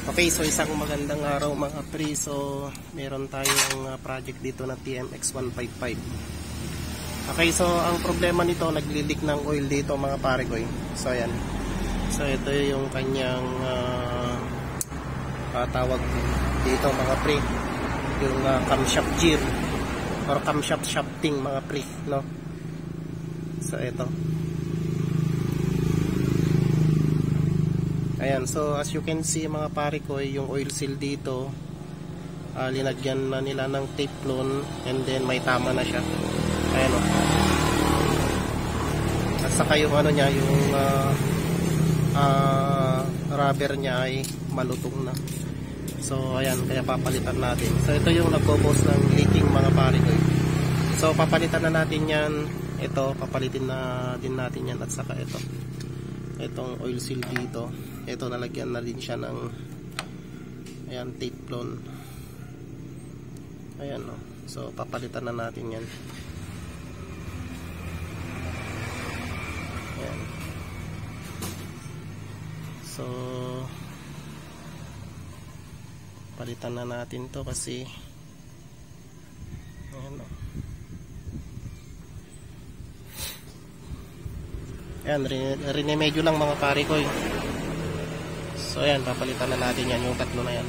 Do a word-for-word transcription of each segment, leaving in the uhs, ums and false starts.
Okay, so isang magandang araw mga pre. So meron tayong uh, project dito na T M X one fifty-five. Okay, so ang problema nito, nagli-leak ng oil dito mga pare ko. So ayan. So ito yung kanyang uh, uh, tawag dito mga pre, yung uh, camshaft gear or camshaft shafting mga pre, no? So ito. Ayan, so as you can see mga pare ko, yung oil seal dito, uh, linagyan na nila ng teflon and then may tama na siya. Ayan o. At saka yung ano niya, yung uh, uh, rubber niya ay malutong na. So ayan, kaya papalitan natin. So ito yung nagpo-cause ng leaking mga pare ko. So papalitan na natin yan. Ito, papalitin na din natin yan. At saka ito, itong oil seal dito, ito nalagyan na din siya ng ayan, teflon. Ayan o. So papalitan na natin yan. Ayan. So palitan na natin to kasi ayan o. Ayan, rinemedyo lang mga pare ko. So ayan, papalitan na natin yan, yung tatlo na yan.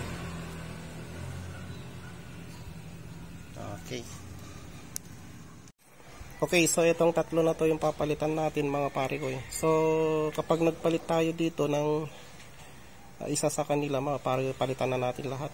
Okay. Okay, so itong tatlo na to yung papalitan natin mga pare ko. So kapag nagpalit tayo dito ng uh, isa sa kanila mga pare, palitan na natin lahat.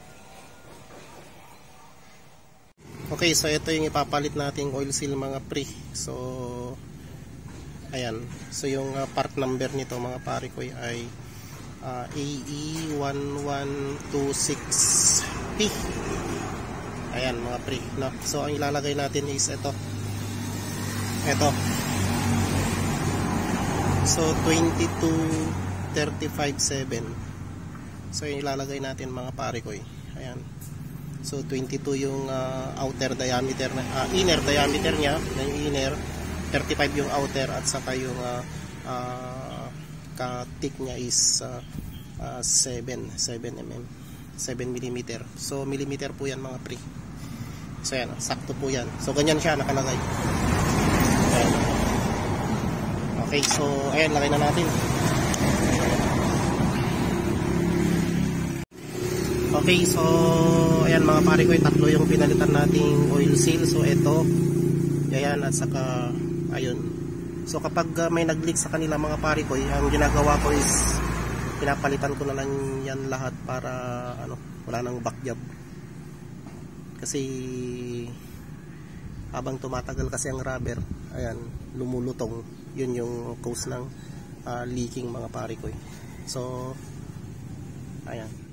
Okay, so ito yung ipapalit nating oil seal mga pre. So ayan, so yung uh, part number nito mga pare ko ay uh, A E one one two six P. Ayan mga pre, no? So ang ilalagay natin is ito. Ito. So twenty-two thirty-five seven. So yung ilalagay natin mga pare ko. Ayan. So twenty-two yung uh, outer diameter na uh, inner diameter niya, yung inner, thirty-five yung outer, at saka yung uh, uh, ka-thick niya is uh, uh, seven millimeters, seven millimeters. So millimeter po yan mga pre. So yan, sakto po yan. So ganyan siya nakalagay. Ayan. Okay, so ayan, lagay na natin. Okay, so ayan mga pare ko, tatlo yung pinalitan nating oil seal. So ito, ayan, at saka ayun. So kapag uh, may nag-leak sa kanila mga pare ko, ang ginagawa ko is pinapalitan ko na lang yan lahat para ano, wala nang back job. Kasi habang tumatagal kasi ang rubber, ayan, lumulutong. Yun yung cause ng uh, leaking mga pare ko. So ayan.